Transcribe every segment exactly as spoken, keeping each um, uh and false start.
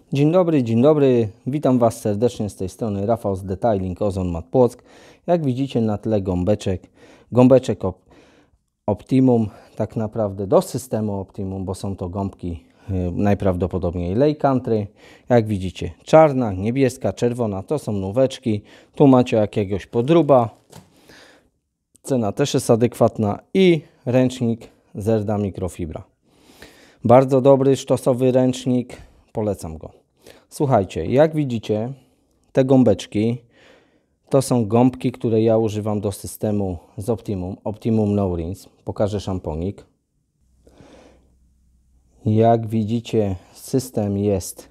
Dzień dobry, dzień dobry. Witam Was serdecznie z tej strony Rafał z Detailing Ozon Mat Płock. Jak widzicie na tle gąbeczek, gąbeczek op Optimum, tak naprawdę do systemu Optimum, bo są to gąbki yy, najprawdopodobniej Lake Country. Jak widzicie czarna, niebieska, czerwona to są nóweczki. Tu macie jakiegoś podruba. Cena też jest adekwatna i ręcznik Zerda Mikrofibra. Bardzo dobry, sztosowy ręcznik. Polecam go. Słuchajcie, jak widzicie, te gąbeczki to są gąbki, które ja używam do systemu z Optimum, Optimum No Rinse. Pokażę szamponik. Jak widzicie, system jest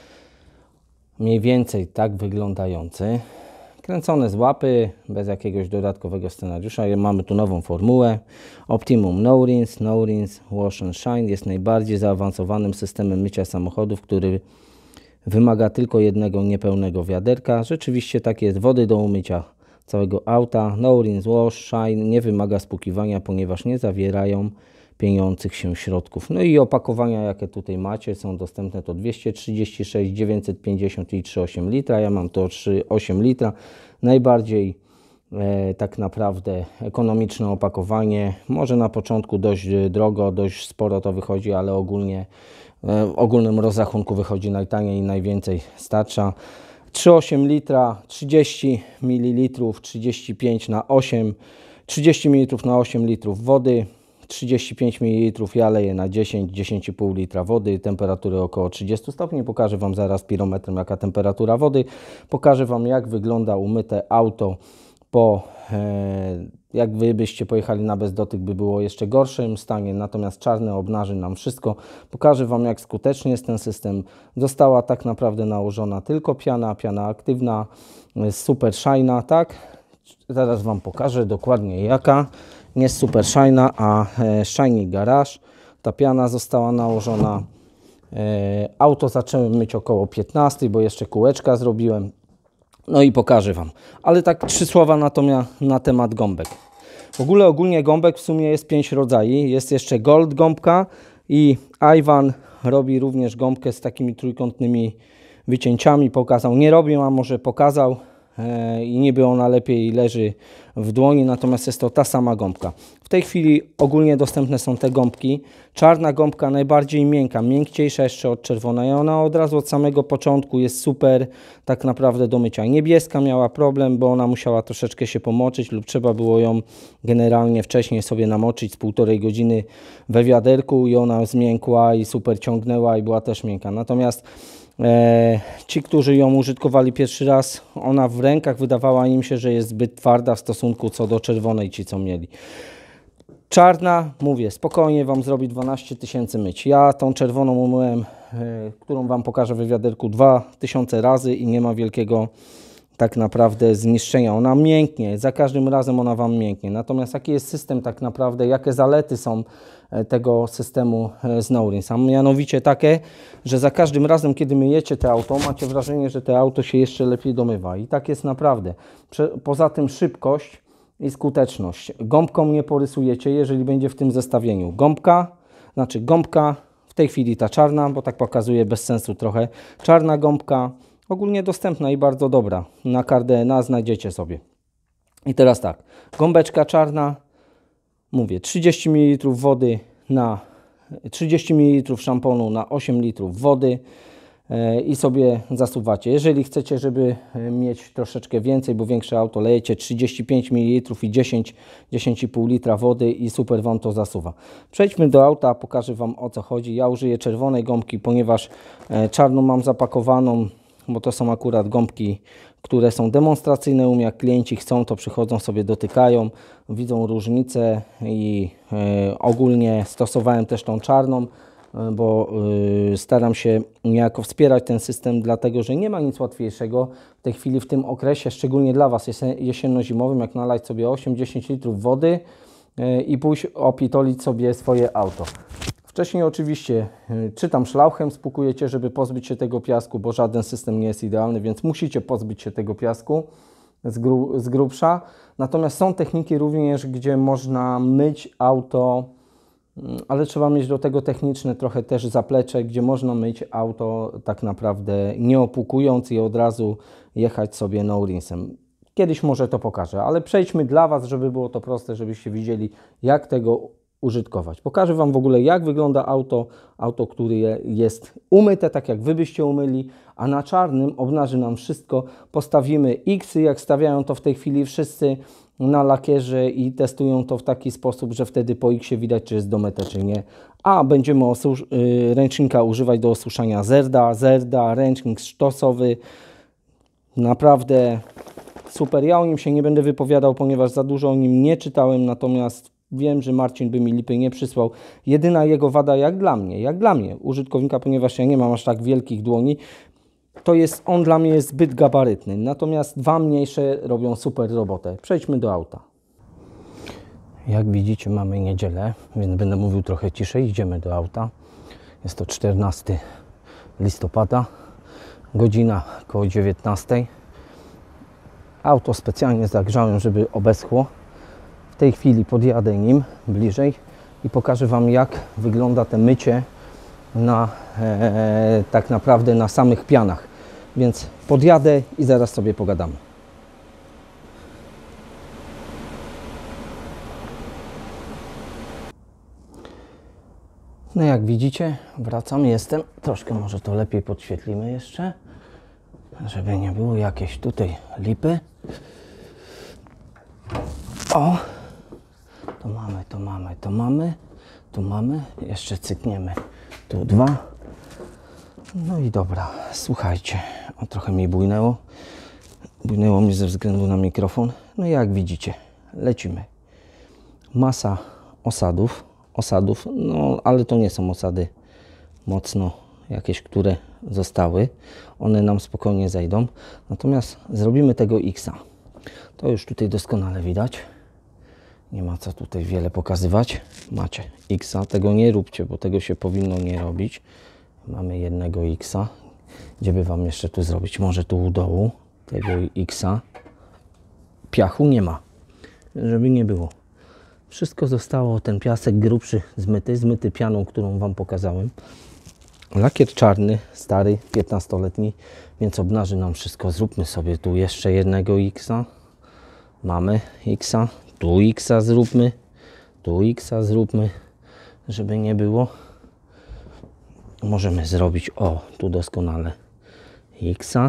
mniej więcej tak wyglądający. Kręcone z łapy, bez jakiegoś dodatkowego scenariusza. Mamy tu nową formułę. Optimum No Rinse, No Rinse, Wash and Shine jest najbardziej zaawansowanym systemem mycia samochodów, który wymaga tylko jednego niepełnego wiaderka. Rzeczywiście tak jest. Wody do umycia całego auta. No Rinse, Wash, Shine nie wymaga spłukiwania, ponieważ nie zawierają pieniących się środków. No i opakowania, jakie tutaj macie, są dostępne to dwieście trzydzieści sześć, dziewięćset pięćdziesiąt i trzy przecinek osiem litra. Ja mam to trzy przecinek osiem litra. Najbardziej e, tak naprawdę ekonomiczne opakowanie. Może na początku dość drogo, dość sporo to wychodzi, ale ogólnie w ogólnym rozrachunku wychodzi najtaniej i najwięcej starcza. trzy przecinek osiem litra, trzydzieści mililitrów, trzydzieści pięć na osiem, trzydzieści mililitrów na osiem litrów wody, trzydzieści pięć mililitrów ja leję na dziesięć, dziesięć i pół litra wody, temperatury około trzydzieści stopni. Pokażę Wam zaraz pirometrem, jaka temperatura wody. Pokażę Wam, jak wygląda umyte auto po, e, jak Wy byście pojechali na bezdotyk, by było jeszcze gorszym stanie, natomiast czarne obnaży nam wszystko. Pokażę Wam, jak skutecznie jest ten system. Została tak naprawdę nałożona tylko piana, piana aktywna, super shine, tak? Zaraz Wam pokażę dokładnie jaka. Nie super shine, a e, Shiny Garage. Ta piana została nałożona. E, auto zacząłem myć około piętnastej, bo jeszcze kółeczka zrobiłem. No i pokażę Wam. Ale tak trzy słowa natomiast na temat gąbek. W ogóle ogólnie gąbek w sumie jest pięć rodzajów. Jest jeszcze Gold gąbka i Iwan robi również gąbkę z takimi trójkątnymi wycięciami. Pokazał, nie robię, a może pokazał. I niby ona lepiej leży w dłoni, natomiast jest to ta sama gąbka. W tej chwili ogólnie dostępne są te gąbki. Czarna gąbka najbardziej miękka, miękciejsza jeszcze od czerwonej. Ona od razu od samego początku jest super tak naprawdę do mycia. Niebieska miała problem, bo ona musiała troszeczkę się pomoczyć lub trzeba było ją generalnie wcześniej sobie namoczyć z półtorej godziny we wiaderku i ona zmiękła i super ciągnęła i była też miękka. Natomiast E, ci, którzy ją użytkowali pierwszy raz, ona w rękach wydawała im się, że jest zbyt twarda w stosunku co do czerwonej, ci co mieli. Czarna, mówię, spokojnie Wam zrobi dwanaście tysięcy myć. Ja tą czerwoną umyłem, e, którą Wam pokażę w wiaderku dwa tysiące razy i nie ma wielkiego tak naprawdę zniszczenia. Ona mięknie, za każdym razem ona Wam mięknie. Natomiast jaki jest system tak naprawdę, jakie zalety są tego systemu z No Rinse? A mianowicie takie, że za każdym razem, kiedy myjecie te auto, macie wrażenie, że to auto się jeszcze lepiej domywa. I tak jest naprawdę. Poza tym szybkość i skuteczność. Gąbką nie porysujecie, jeżeli będzie w tym zestawieniu. Gąbka, znaczy gąbka, w tej chwili ta czarna, bo tak pokazuje bez sensu trochę. Czarna gąbka, ogólnie dostępna i bardzo dobra. Na Car D N A znajdziecie sobie. I teraz tak, gąbeczka czarna, mówię, trzydzieści mililitrów wody na trzydzieści mililitrów szamponu na osiem litrów wody yy, i sobie zasuwacie. Jeżeli chcecie, żeby mieć troszeczkę więcej, bo większe auto, lejecie trzydzieści pięć mililitrów i dziesięć, dziesięć i pół litra wody i super Wam to zasuwa. Przejdźmy do auta, pokażę Wam, o co chodzi. Ja użyję czerwonej gąbki, ponieważ yy, czarną mam zapakowaną, bo to są akurat gąbki, które są demonstracyjne. Um, jak klienci chcą, to przychodzą sobie, dotykają, widzą różnicę i y, ogólnie stosowałem też tą czarną, y, bo y, staram się niejako wspierać ten system, dlatego że nie ma nic łatwiejszego w tej chwili w tym okresie, szczególnie dla Was jesienno-zimowym, jak nalać sobie osiem do dziesięciu litrów wody y, i pójść opitolić sobie swoje auto. Wcześniej oczywiście czy tam szlauchem spłukujecie, żeby pozbyć się tego piasku, bo żaden system nie jest idealny, więc musicie pozbyć się tego piasku z, gru, z grubsza. Natomiast są techniki również, gdzie można myć auto ale trzeba mieć do tego techniczne trochę też zaplecze, gdzie można myć auto tak naprawdę nie opłukując i od razu jechać sobie no rinsem. Kiedyś może to pokażę, ale przejdźmy dla Was, żeby było to proste, żebyście widzieli, jak tego użytkować. Pokażę Wam w ogóle, jak wygląda auto, auto, które jest umyte, tak jak Wy byście umyli, a na czarnym obnaży nam wszystko. Postawimy X-y, jak stawiają to w tej chwili wszyscy na lakierze i testują to w taki sposób, że wtedy po X-ie widać, czy jest domyte, czy nie. A będziemy y, ręcznika używać do osuszania zerda, zerda, ręcznik sztosowy. Naprawdę super. Ja o nim się nie będę wypowiadał, ponieważ za dużo o nim nie czytałem, natomiast wiem, że Marcin by mi lipy nie przysłał. Jedyna jego wada, jak dla mnie, jak dla mnie, użytkownika, ponieważ ja nie mam aż tak wielkich dłoni, to jest, on dla mnie jest zbyt gabarytny. Natomiast dwa mniejsze robią super robotę. Przejdźmy do auta. Jak widzicie, mamy niedzielę, więc będę mówił trochę ciszej. Idziemy do auta. Jest to czternastego listopada, godzina koło dziewiętnastej. Auto specjalnie zagrzałem, żeby obeschło. W tej chwili podjadę nim bliżej i pokażę Wam, jak wygląda te mycie na, e, tak naprawdę na samych pianach. Więc podjadę i zaraz sobie pogadamy. No jak widzicie, wracam, jestem. Troszkę może to lepiej podświetlimy jeszcze, żeby nie było jakieś tutaj lipy. O! To mamy, to mamy, to mamy, tu mamy, jeszcze cykniemy, tu dwa. No i dobra, słuchajcie, o trochę mi bujnęło, bujnęło mi ze względu na mikrofon. No i jak widzicie, lecimy. Masa osadów, osadów, no ale to nie są osady mocno jakieś, które zostały. One nam spokojnie zejdą. Natomiast zrobimy tego X-a. To już tutaj doskonale widać. Nie ma co tutaj wiele pokazywać. Macie X-a. Tego nie róbcie, bo tego się powinno nie robić. Mamy jednego X-a. Gdzie by Wam jeszcze tu zrobić? Może tu u dołu tego X-a. Piachu nie ma. Żeby nie było. Wszystko zostało, ten piasek grubszy zmyty, zmyty pianą, którą Wam pokazałem. Lakier czarny, stary, piętnastoletni, więc obnaży nam wszystko. Zróbmy sobie tu jeszcze jednego X-a. Mamy X-a. Tu X-a zróbmy. Tu X-a zróbmy, żeby nie było. Możemy zrobić, o, tu doskonale X-a.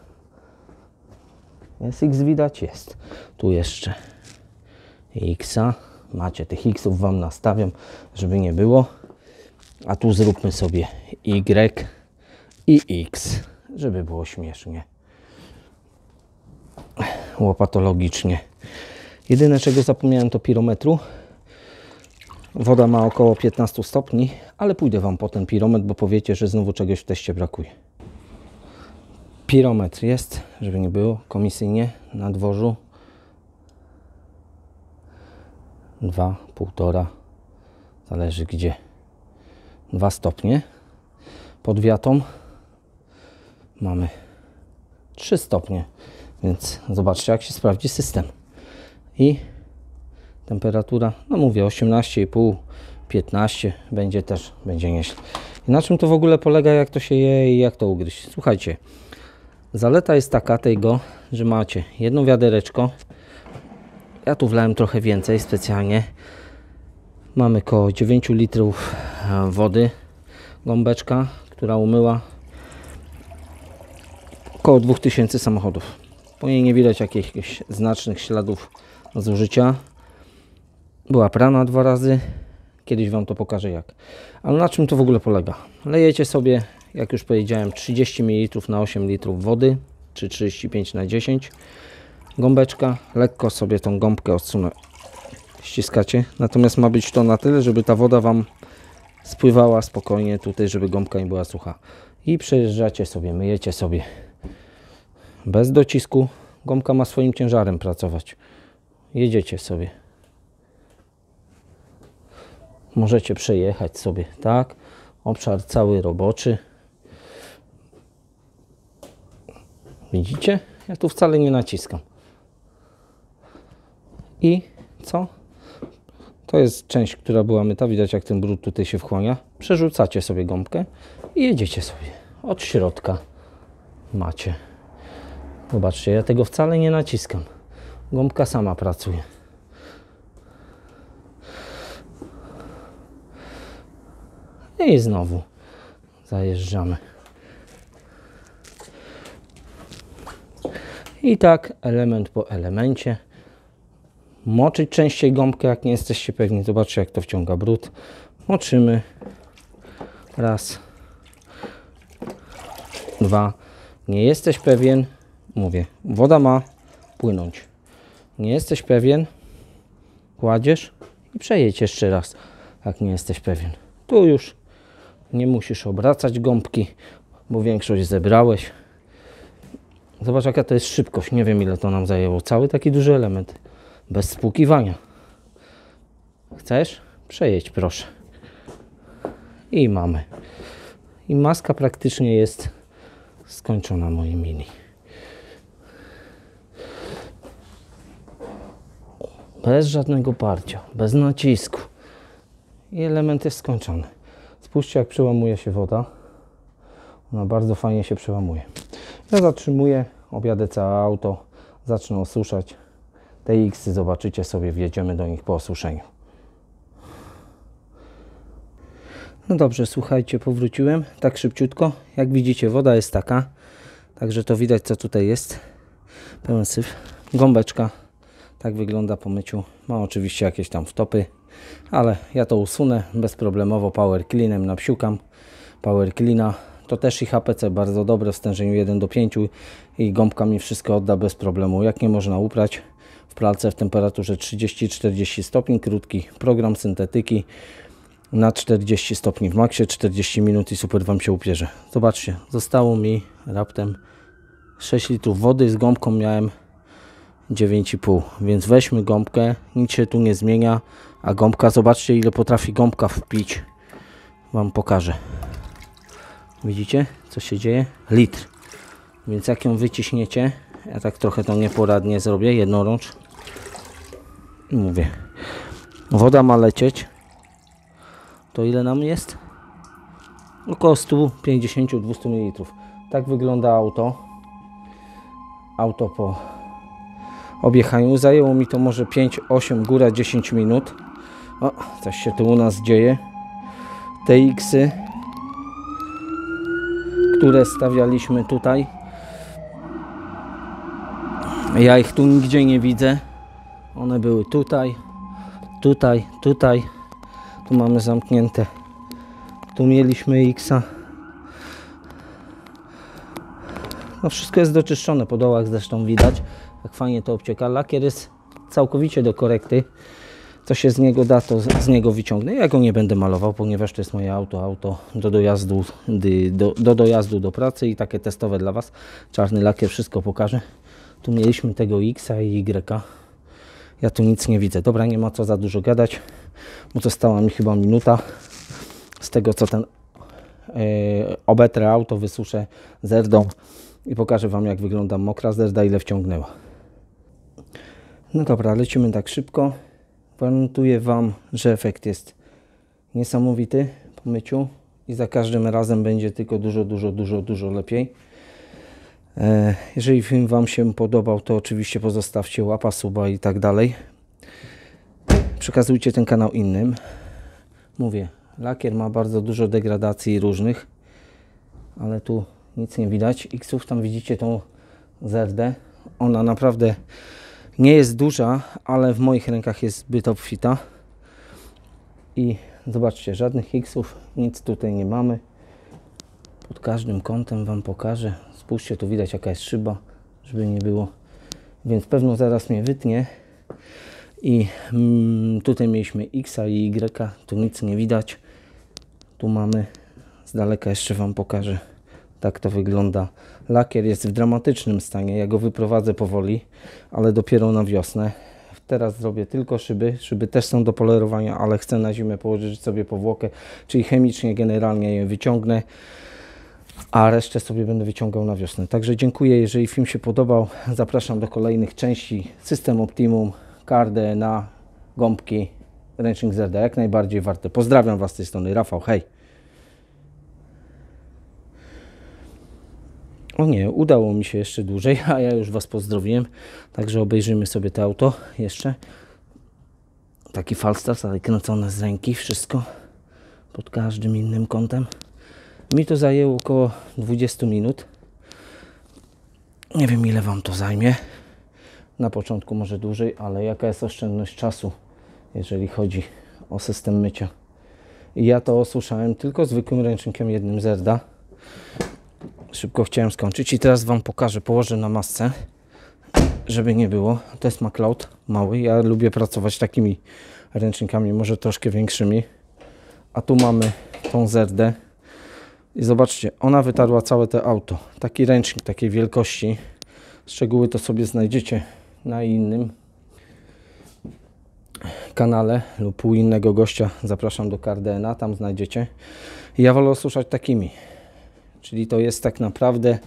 Jest X widać? Jest. Tu jeszcze X-a. Macie, tych X-ów Wam nastawiam, żeby nie było. A tu zróbmy sobie Y i X, żeby było śmiesznie. Łopatologicznie. Jedyne, czego zapomniałem, to pirometru. Woda ma około piętnaście stopni, ale pójdę Wam po ten pirometr, bo powiecie, że znowu czegoś w teście brakuje. Pirometr jest, żeby nie było, komisyjnie na dworzu. Dwa, półtora, zależy gdzie. Dwa stopnie. Pod wiatą mamy trzy stopnie, więc zobaczcie, jak się sprawdzi system. I temperatura, no mówię, osiemnaście i pół, piętnaście, będzie też, będzie nieźle. I na czym to w ogóle polega, jak to się je i jak to ugryźć? Słuchajcie, zaleta jest taka tego, że macie jedno wiadereczko. Ja tu wlałem trochę więcej specjalnie. Mamy około dziewięć litrów wody. Gąbeczka, która umyła około dwa tysiące samochodów. Po niej nie widać jakichś znacznych śladów zużycia. Była prana dwa razy. Kiedyś Wam to pokażę jak. Ale na czym to w ogóle polega? Lejecie sobie, jak już powiedziałem, trzydzieści mililitrów na osiem litrów wody, czy trzydzieści pięć na dziesięć. Gąbeczka, lekko sobie tą gąbkę odsunę, ściskacie. Natomiast ma być to na tyle, żeby ta woda Wam spływała spokojnie tutaj, żeby gąbka nie była sucha. I przejeżdżacie sobie, myjecie sobie bez docisku. Gąbka ma swoim ciężarem pracować. Jedziecie sobie. Możecie przejechać sobie, tak? Obszar cały roboczy. Widzicie? Ja tu wcale nie naciskam. I co? To jest część, która była myta. Widać, jak ten brud tutaj się wchłania. Przerzucacie sobie gąbkę i jedziecie sobie. Od środka macie. Zobaczcie, ja tego wcale nie naciskam. Gąbka sama pracuje. I znowu zajeżdżamy. I tak element po elemencie. Moczyć częściej gąbkę, jak nie jesteście pewni. Zobaczcie, jak to wciąga brud. Moczymy. Raz. Dwa. Nie jesteś pewien. Mówię, woda ma płynąć. Nie jesteś pewien. Kładziesz i przejedź jeszcze raz, jak nie jesteś pewien. Tu już nie musisz obracać gąbki, bo większość zebrałeś. Zobacz, jaka to jest szybkość. Nie wiem, ile to nam zajęło. Cały taki duży element. Bez spłukiwania. Chcesz? Przejedź, proszę. I mamy. I maska praktycznie jest skończona, moi mili. Bez żadnego parcia, bez nacisku. I element jest skończony. Spójrzcie, jak przełamuje się woda. Ona bardzo fajnie się przełamuje. Ja zatrzymuję, objadę całe auto, zacznę osuszać. Te X-y zobaczycie sobie, wjedziemy do nich po osuszeniu. No dobrze, słuchajcie, powróciłem tak szybciutko. Jak widzicie, woda jest taka, także to widać, co tutaj jest. Pełen syf. Gąbeczka, tak wygląda po myciu. Ma oczywiście jakieś tam wtopy, ale ja to usunę bezproblemowo power cleanem, napsiukam power cleana. To też i H P C bardzo dobre w stężeniu jeden do pięciu i gąbka mi wszystko odda bez problemu. Jak nie można uprać w pralce w temperaturze trzydzieści czterdzieści stopni, krótki program syntetyki na czterdzieści stopni w maksie, czterdzieści minut i super Wam się upierze. Zobaczcie, zostało mi raptem sześć litrów wody, z gąbką miałem dziewięć i pół, więc weźmy gąbkę, nic się tu nie zmienia, a gąbka, zobaczcie, ile potrafi gąbka wpić. Wam pokażę. Widzicie, co się dzieje? Litr. Więc jak ją wyciśniecie, ja tak trochę to nieporadnie zrobię, jednorącz. I mówię, woda ma lecieć. To ile nam jest? Około sto pięćdziesiąt do dwustu mililitrów. Tak wygląda auto. Auto po objechaniu. Zajęło mi to może pięć, osiem, góra dziesięć minut. O, coś się tu u nas dzieje. Te X-y, które stawialiśmy tutaj, ja ich tu nigdzie nie widzę. One były tutaj, tutaj, tutaj. Tu mamy zamknięte. Tu mieliśmy X-a. No wszystko jest doczyszczone, po dołach zresztą widać, jak fajnie to obcieka. Lakier jest całkowicie do korekty. Co się z niego da, to z niego wyciągnę. Ja go nie będę malował, ponieważ to jest moje auto, auto do dojazdu do, do dojazdu do pracy i takie testowe dla Was. Czarny lakier wszystko pokaże. Tu mieliśmy tego X-a i Y. Ja tu nic nie widzę. Dobra, nie ma co za dużo gadać, bo została mi chyba minuta z tego, co ten yy, obetrę auto, wysuszę zerdą i pokażę Wam, jak wygląda mokra zerda, ile wciągnęła. No dobra, lecimy tak szybko. Gwarantuję Wam, że efekt jest niesamowity po myciu i za każdym razem będzie tylko dużo, dużo, dużo, dużo lepiej. Jeżeli film Wam się podobał, to oczywiście pozostawcie łapa, suba i tak dalej. Przekazujcie ten kanał innym. Mówię, lakier ma bardzo dużo degradacji różnych, ale tu nic nie widać. X-ów, tam widzicie tą zerdę. Ona naprawdę nie jest duża, ale w moich rękach jest zbyt obfita. I zobaczcie, żadnych X-ów, nic tutaj nie mamy. Pod każdym kątem Wam pokażę. Spójrzcie, tu widać, jaka jest szyba, żeby nie było. Więc pewno zaraz mnie wytnie. I mm, tutaj mieliśmy X-a i Y, tu nic nie widać. Tu mamy, z daleka jeszcze Wam pokażę, tak to wygląda. Lakier jest w dramatycznym stanie, ja go wyprowadzę powoli, ale dopiero na wiosnę. Teraz zrobię tylko szyby, szyby też są do polerowania, ale chcę na zimę położyć sobie powłokę, czyli chemicznie generalnie je wyciągnę, a resztę sobie będę wyciągał na wiosnę. Także dziękuję, jeżeli film się podobał, zapraszam do kolejnych części. System Optimum, Car D N A, gąbki ręcznik Zerda, jak najbardziej warty. Pozdrawiam Was z tej strony, Rafał, hej. O nie, udało mi się jeszcze dłużej, a ja już Was pozdrowiłem, także obejrzymy sobie to auto jeszcze. Taki Falstart, ale kręcone z ręki, wszystko pod każdym innym kątem. Mi to zajęło około dwadzieścia minut. Nie wiem, ile Wam to zajmie. Na początku może dłużej, ale jaka jest oszczędność czasu, jeżeli chodzi o system mycia. I ja to osuszałem tylko zwykłym ręcznikiem jednym Zerda. Szybko chciałem skończyć i teraz Wam pokażę, położę na masce, żeby nie było. To jest MacLeod mały, ja lubię pracować takimi ręcznikami, może troszkę większymi. A tu mamy tą Zerdę i zobaczcie, ona wytarła całe to auto. Taki ręcznik takiej wielkości, szczegóły to sobie znajdziecie na innym kanale lub u innego gościa, zapraszam do Cardena, tam znajdziecie. I ja wolę osuszać takimi. Czyli to jest tak naprawdę,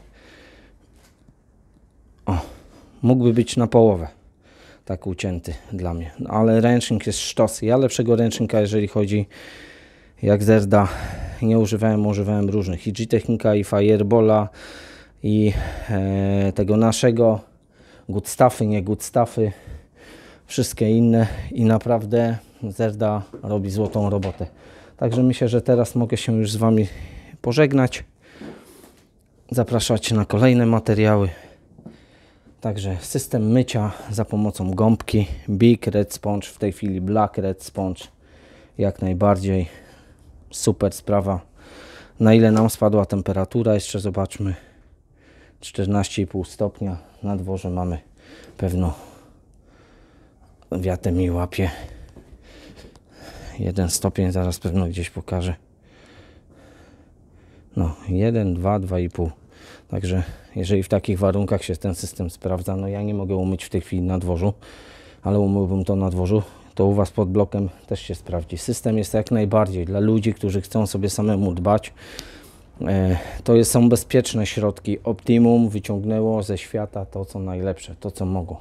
o, mógłby być na połowę tak ucięty dla mnie, no, ale ręcznik jest sztos. Ja lepszego ręcznika, jeżeli chodzi jak Zerda, nie używałem, używałem różnych i G-Technika, i Firebola, i e, tego naszego, Good Stuffy, nie Good Stuffy, wszystkie inne i naprawdę Zerda robi złotą robotę. Także myślę, że teraz mogę się już z Wami pożegnać. Zapraszać na kolejne materiały. Także system mycia za pomocą gąbki Big Red Sponge, w tej chwili Black Red Sponge, jak najbardziej super sprawa. Na ile nam spadła temperatura, jeszcze zobaczmy, czternaście i pół stopnia, na dworze mamy pewno, wiatr mi łapie, jeden stopień, zaraz pewno gdzieś pokażę. No, jeden, dwa, dwa i pół. Także jeżeli w takich warunkach się ten system sprawdza, no ja nie mogę umyć w tej chwili na dworzu, ale umyłbym to na dworzu, to u Was pod blokiem też się sprawdzi. System jest jak najbardziej dla ludzi, którzy chcą sobie samemu dbać. E, to jest, są bezpieczne środki. Optimum wyciągnęło ze świata to, co najlepsze, to, co mogło.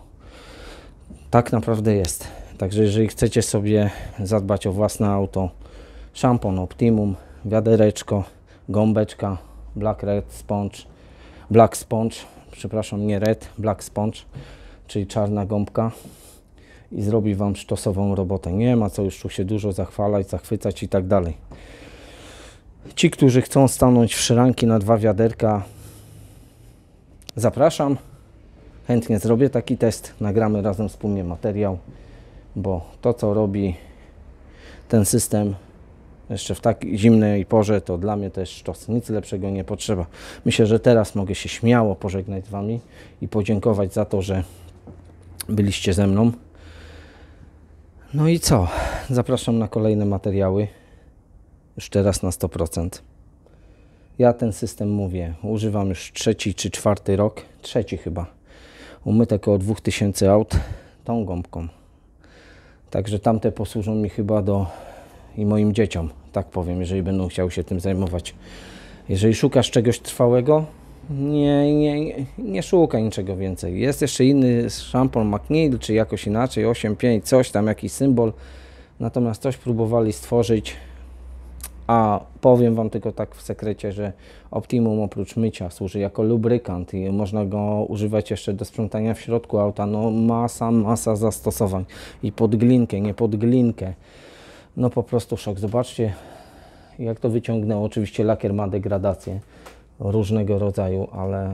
Tak naprawdę jest. Także jeżeli chcecie sobie zadbać o własne auto, szampon Optimum, wiadereczko, gąbeczka, Black Red Sponge, Black Sponge, przepraszam, nie Red, Black Sponge, czyli czarna gąbka i zrobi Wam sztosową robotę. Nie ma co już tu się dużo zachwalać, zachwycać i tak dalej. Ci, którzy chcą stanąć w szranki na dwa wiaderka, zapraszam. Chętnie zrobię taki test, nagramy razem wspólnie materiał, bo to, co robi ten system jeszcze w tak zimnej porze, to dla mnie też sztos. Nic lepszego nie potrzeba. Myślę, że teraz mogę się śmiało pożegnać z Wami i podziękować za to, że byliście ze mną. No i co? Zapraszam na kolejne materiały. Już teraz na sto procent. Ja ten system, mówię, używam już trzeci czy czwarty rok. Trzeci chyba. Umyte około dwa tysiące aut tą gąbką. Także tamte posłużą mi chyba do i moim dzieciom, tak powiem, jeżeli będą chciały się tym zajmować. Jeżeli szukasz czegoś trwałego, nie, nie, nie, nie szukaj niczego więcej. Jest jeszcze inny szampon McNeil, czy jakoś inaczej, osiem pięć, coś tam, jakiś symbol. Natomiast coś próbowali stworzyć, a powiem Wam tylko tak w sekrecie, że Optimum oprócz mycia służy jako lubrykant i można go używać jeszcze do sprzątania w środku auta. No masa, masa zastosowań. I pod glinkę, nie pod glinkę. No po prostu szok. Zobaczcie, jak to wyciągnęło. Oczywiście lakier ma degradację różnego rodzaju, ale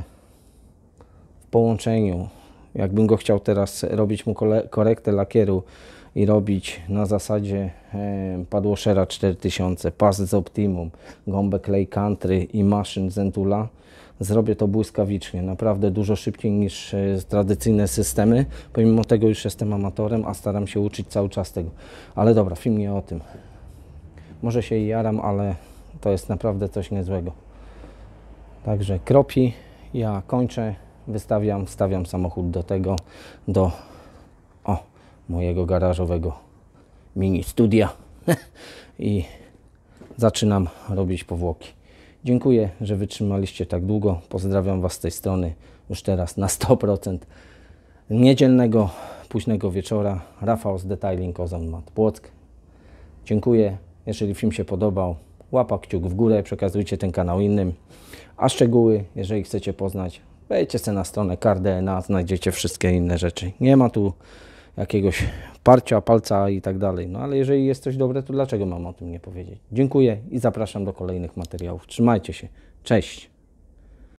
w połączeniu, jakbym go chciał teraz robić mu korektę lakieru i robić na zasadzie e, padłoszera cztery tysiące, pas z Optimum, gąbę Clay Country i maszyn Zentula, zrobię to błyskawicznie, naprawdę dużo szybciej niż e, tradycyjne systemy. Pomimo tego już jestem amatorem, a staram się uczyć cały czas tego. Ale dobra, film nie o tym. Może się i jaram, ale to jest naprawdę coś niezłego. Także kropi, ja kończę, wystawiam, wstawiam samochód do tego, do o, mojego garażowego mini studia i zaczynam robić powłoki. Dziękuję, że wytrzymaliście tak długo. Pozdrawiam Was z tej strony już teraz na sto procent. Niedzielnego, późnego wieczora. Rafał z Detailing Ozon Mat Płock. Dziękuję. Jeżeli film się podobał, łapa kciuk w górę, przekazujcie ten kanał innym. A szczegóły, jeżeli chcecie poznać, wejdźcie sobie na stronę Car D N A, znajdziecie wszystkie inne rzeczy. Nie ma tu jakiegoś parcia, palca i tak dalej. No ale jeżeli jest coś dobre, to dlaczego mam o tym nie powiedzieć? Dziękuję i zapraszam do kolejnych materiałów. Trzymajcie się. Cześć.